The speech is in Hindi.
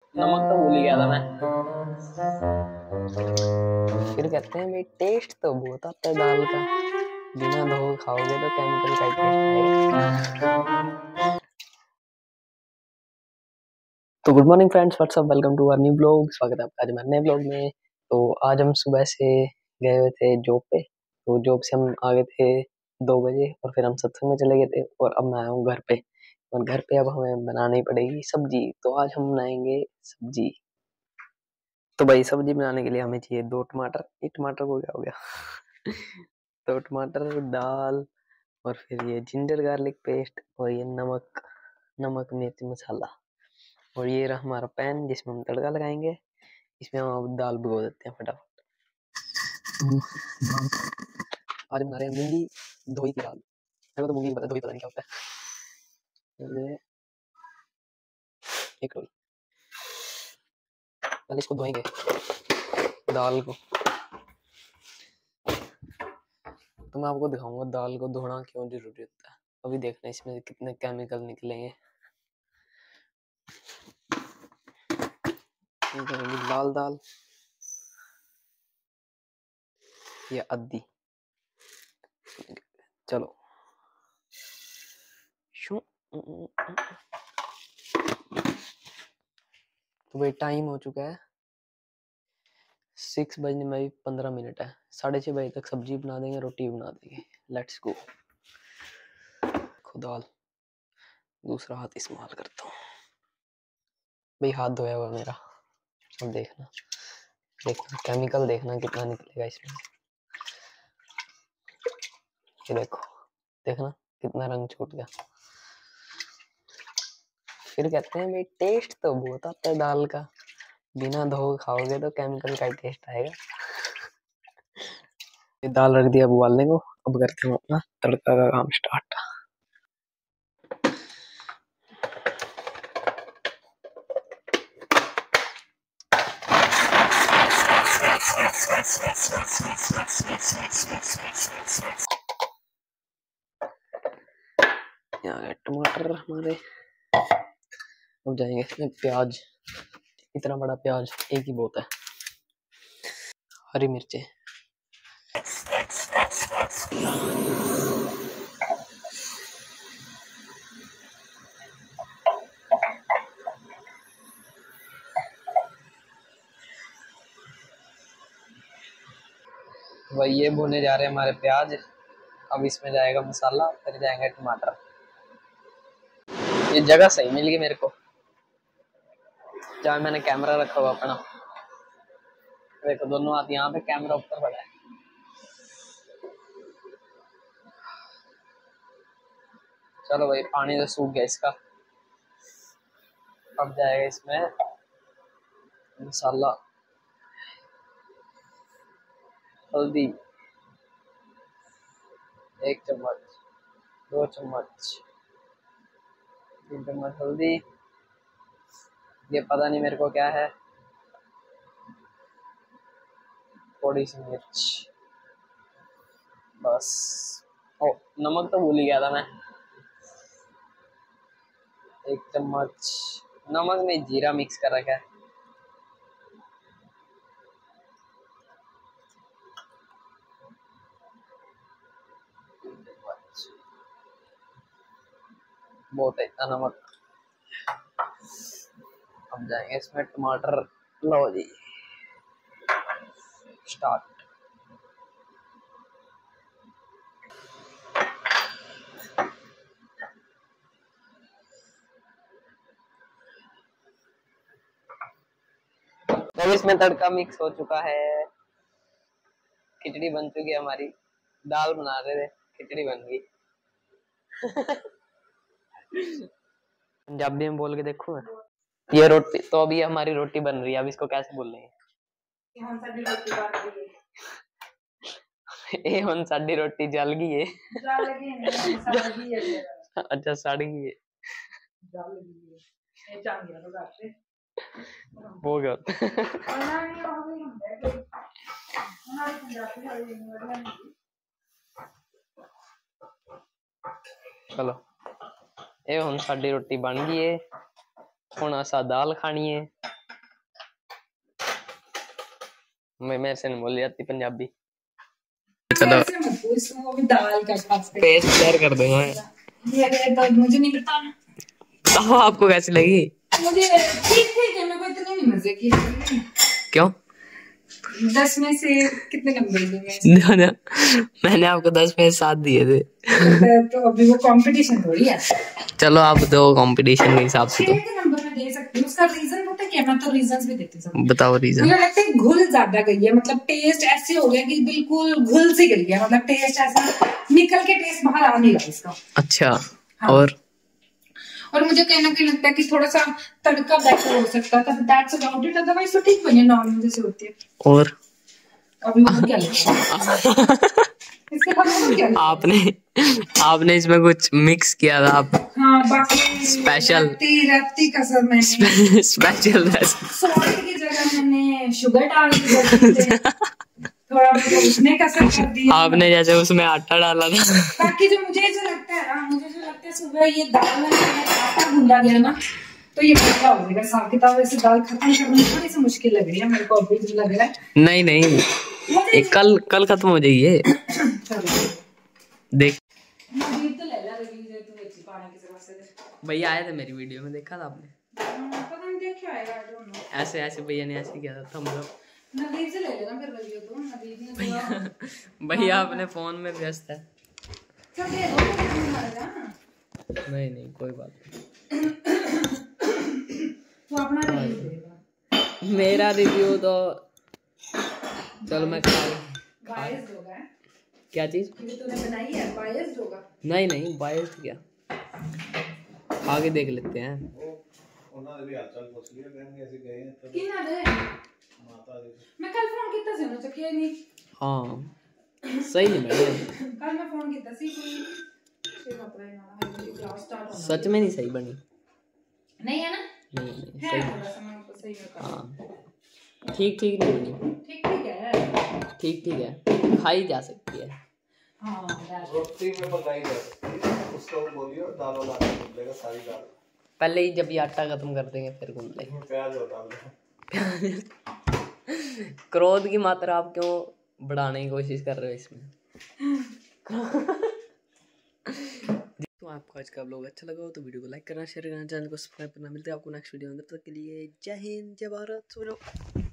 नमक तो भूल ही गया था मैं। फिर कहते हैं भाई टेस्ट तो बहुत आता है दाल का, बिना धो खाओगे तो केमिकल का टेस्ट आएगा। तो good morning friends, what's up, welcome to our new blog. स्वागत है आपका आज हमारे नए ब्लॉग में। तो आज हम सुबह से गए हुए थे जॉब पे। तो जॉब से हम आ गए थे 2 बजे और फिर हम सत्संग में चले गए थे और अब मैं आया हूँ घर पे। और घर पे अब हमें बनानी पड़ेगी सब्जी। तो आज हम बनाएंगे सब्जी। तो भाई सब्जी बनाने के लिए हमें चाहिए 2 टमाटर। एक टमाटर को क्या हो गया 2 टमाटर, दाल, और फिर ये जिंजर गार्लिक पेस्ट, और ये नमक, नमक मिर्च मसाला। और ये रहा हमारा पैन जिसमें हम तड़का लगाएंगे। इसमें हम अब दाल भिगो देते हैं फटाफट। आज बना रहे हैं मूंगी धोई की दाल। मेरे को तो मूंगी पता, धोई पता नहीं क्या होता है। ये एक रोल, पहले इसको धोएंगे दाल को। तो मैं आपको दिखाऊंगा दाल को धोना क्यों जरूरी होता है। अभी देखना इसमें कितने केमिकल निकलेंगे। लाल दाल या अद्दी, चलो शू। तो भाई टाइम हो चुका है 6 बजने में भी 15 मिनट है। 6:30 बजे तक सब्जी बना देंगे, रोटी बना देंगे। Let's go. दाल दूसरा हाथ इस्तेमाल करता हूँ। भाई हाथ धोया हुआ मेरा। अब देखना देखना केमिकल देखना कितना निकलेगा इसमें। ये देखो, देखना कितना रंग छूट गया। फिर कहते हैं भाई टेस्ट तो बहुत आता है दाल का, बिना धो खाओगे तो केमिकल का टेस्ट आएगा। ये दाल रख दिया अब उबालने को। अब करते हैं अपना तड़का का काम स्टार्ट। यहाँ है टमाटर हमारे। अब जाएंगे इसमें प्याज। इतना बड़ा प्याज एक ही बहुत है। हरी मिर्चें, भाई ये भुने जा रहे हैं हमारे प्याज। अब इसमें जाएगा मसाला, फिर जाएंगे टमाटर। ये जगह सही मिल गई मेरे को जहाँ मैंने कैमरा रखा हुआ अपना। देखो दोनों हाथ यहाँ पे, कैमरा ऊपर पड़ा है। चलो भाई पानी तो सूख गया इसका। अब जाएगा इसमें मसाला, हल्दी 1 चम्मच, 2 चम्मच, 3 चम्मच हल्दी। ये पता नहीं मेरे को क्या है। थोड़ी सी मिर्च बस। ओ नमक तो भूल ही गया था मैं। 1 चम्मच नमक में जीरा मिक्स कर रखा है। बहुत है इतना नमक। अब जाएंगे इसमें टमाटर। लो जी स्टार्ट। तो इसमें तड़का मिक्स हो चुका है। खिचड़ी बन चुकी है हमारी। दाल बना रहे थे, खिचड़ी बन गई। पंजाबी में बोल के देखो मैं। ये रोटी तो अभी हमारी रोटी बन रही है। अब इसको कैसे बोलेंगे? ए हुन साडी रोटी जल गई है। अच्छा सड़ गई है। हो गया। चलो ये हुन साडी रोटी बन गई है। हुन असा दाल खानी है। मैं मेरे से नहीं बोली जाती पंजाबी। चलो ऐसे मत पूछ, इसमें वो भी दाल का खास कर पेज शेयर कर दूंगा। ये तो मुझे नहीं पता। बताओ आपको कैसी लगी? मुझे ठीक ठीक है, मेरे को इतने नहीं मजे की। क्यों? 10 में से कितने नंबर दूंगा? मैंने आपको 10 में 7 दिए थे। तो अभी वो कंपटीशन थोड़ी है। चलो आप दो कंपटीशन के हिसाब से। 6 के नंबर में दे सकती हूँ। उसका रीजन पता है क्या? मैं तो रीजंस भी देती हूँ। बताओ रीजन। मुझे लगता है घुल ज्यादा गई है, मतलब टेस्ट ऐसे हो गया कि बिल्कुल घुल सी गई है, मतलब टेस्ट ऐसा निकल के टेस्ट बाहर आ नहीं रहा इसका। अच्छा। हाँ। और मुझे कहीं ना कहीं लगता है कि थोड़ा सा तड़का बेटर हो सकता था। दैट्स अबाउट इट, अदरवाइज तो ठीक बनी है, नॉर्मल जैसे होती है। और अभी वो क्या लिखा इसके बाद वो क्या लिखा? आपने इसमें कुछ मिक्स किया था आप? हाँ, बाकी स्पेशल रत्ती कसर मैंने स्पेशल सॉल्ट की जगह मैंने शुगर डाल दी, थोड़ा उसने कसर कर दिया आपने, जैसे उसमें आटा डाला था। बाकी जो मुझे जो लगता है सुबह ये दाल में आटा गूंदा गया ना, तो ये क्या हो जाएगा हिसाब किताब। वैसे दाल खत्म करना थोड़ी सी मुश्किल लग रही है मेरे को, अभी जो लग रहा है। नहीं कल खत्म हो जाइए। देख भैया आए थे मेरी वीडियो में, देखा था आपने? पता नहीं देखा आएगा, आई डोंट नो। ऐसे भैया ने ऐसे किया था थम्स अप। नदीर से ले लेना फिर वीडियो तो। नदीर ने भैया अपने फोन में व्यस्त है। चल दे दो, नहीं कोई बात नहीं। तो अपना रिव्यू देगा। मेरा रिव्यू तो चलो मैं बायस्ड होगा। क्या चीज? ये तूने बनाई है, बायस्ड होगा। नहीं बायस्ड क्या, आगे देख लेते हैं। मैं कल फोन कितना से ना चकिया नहीं। हाँ सही नहीं बनी। कल मैं फोन कितना सी कोई क्लास स्टार्ट होना। सच में नहीं सही बनी। नहीं है ना? नहीं है सही। थोड़ा सा मैं सही में कर। हाँ ठीक नहीं बनी। ठीक है। ठीक है, खाई जा सकती है। हाँ रोटी में पकाई जा सकती है, उसको बोलिए दाल वाला मिलेगा, सारी दाल पहले ही जब ये आटा खत्म कर देंगे फिर घूम लेंगे। प्याज और दाल। क्रोध की मात्रा आप क्यों बढ़ाने की कोशिश कर रहे हो इसमें? तो आपको आज का व्लॉग अच्छा लगा हो तो वीडियो को लाइक करना, शेयर करना, चैनल को सब्सक्राइब करना। मिलते हैं आपको नेक्स्ट वीडियो में, तब तक के लिए जय हिंद, जय भारत।